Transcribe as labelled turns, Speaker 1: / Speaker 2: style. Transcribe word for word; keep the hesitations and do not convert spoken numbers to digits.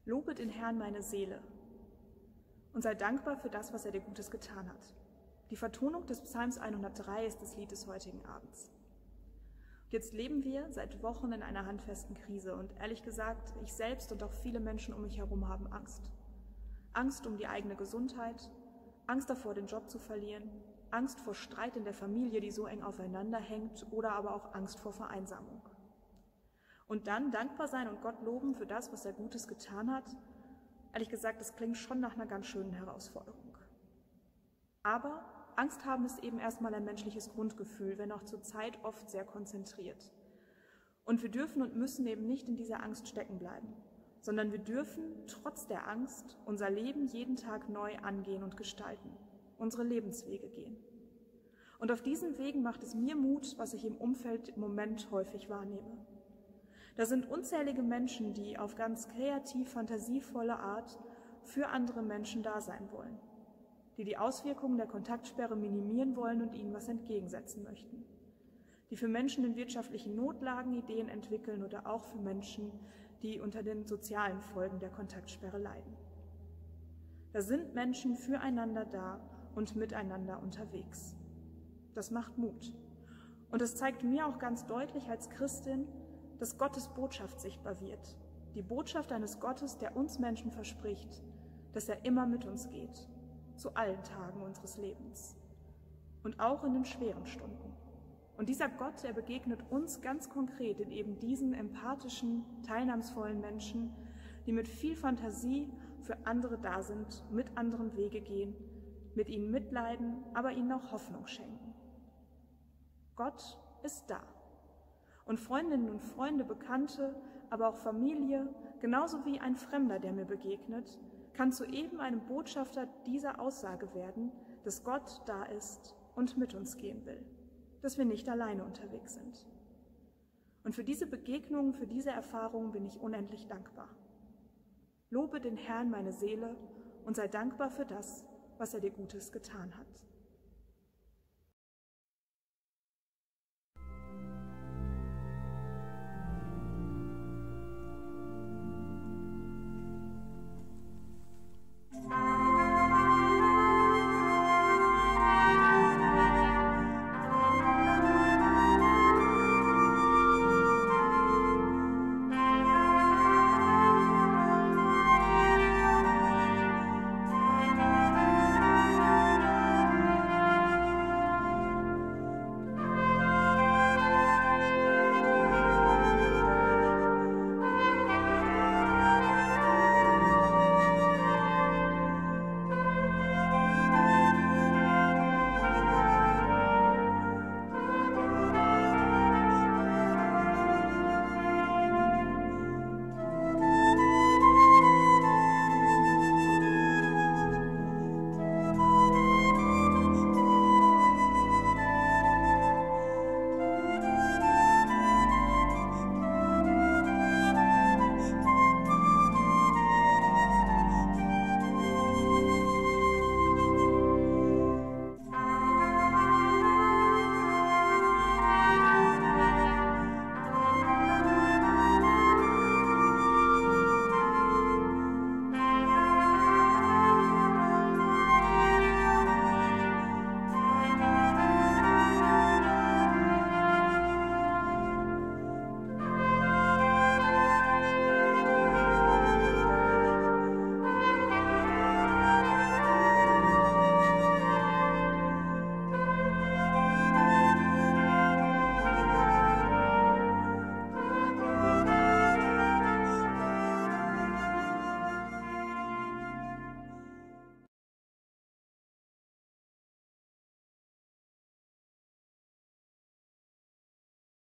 Speaker 1: Lobe den Herrn meine Seele und sei dankbar für das, was er dir Gutes getan hat. Die Vertonung des Psalms hundertdrei ist das Lied des heutigen Abends. Und jetzt leben wir seit Wochen in einer handfesten Krise und ehrlich gesagt, ich selbst und auch viele Menschen um mich herum haben Angst. Angst um die eigene Gesundheit, Angst davor, den Job zu verlieren, Angst vor Streit in der Familie, die so eng aufeinander hängt, oder aber auch Angst vor Vereinsamung. Und dann dankbar sein und Gott loben für das, was er Gutes getan hat, ehrlich gesagt, das klingt schon nach einer ganz schönen Herausforderung. Aber Angst haben ist eben erstmal ein menschliches Grundgefühl, wenn auch zur Zeit oft sehr konzentriert. Und wir dürfen und müssen eben nicht in dieser Angst stecken bleiben, sondern wir dürfen trotz der Angst unser Leben jeden Tag neu angehen und gestalten, unsere Lebenswege gehen. Und auf diesen Wegen macht es mir Mut, was ich im Umfeld im Moment häufig wahrnehme. Da sind unzählige Menschen, die auf ganz kreativ, fantasievolle Art für andere Menschen da sein wollen, die die Auswirkungen der Kontaktsperre minimieren wollen und ihnen was entgegensetzen möchten, die für Menschen in wirtschaftlichen Notlagen Ideen entwickeln oder auch für Menschen, die unter den sozialen Folgen der Kontaktsperre leiden. Da sind Menschen füreinander da und miteinander unterwegs. Das macht Mut. Und es zeigt mir auch ganz deutlich als Christin, dass Gottes Botschaft sichtbar wird. Die Botschaft eines Gottes, der uns Menschen verspricht, dass er immer mit uns geht, zu allen Tagen unseres Lebens und auch in den schweren Stunden. Und dieser Gott, er begegnet uns ganz konkret in eben diesen empathischen, teilnahmsvollen Menschen, die mit viel Fantasie für andere da sind, mit anderen Wege gehen, mit ihnen mitleiden, aber ihnen auch Hoffnung schenken. Gott ist da. Und Freundinnen und Freunde, Bekannte, aber auch Familie, genauso wie ein Fremder, der mir begegnet, kann zu eben einem Botschafter dieser Aussage werden, dass Gott da ist und mit uns gehen will, dass wir nicht alleine unterwegs sind. Und für diese Begegnungen, für diese Erfahrungen bin ich unendlich dankbar. Lobe den Herrn meine Seele und sei dankbar für das, was er dir Gutes getan hat.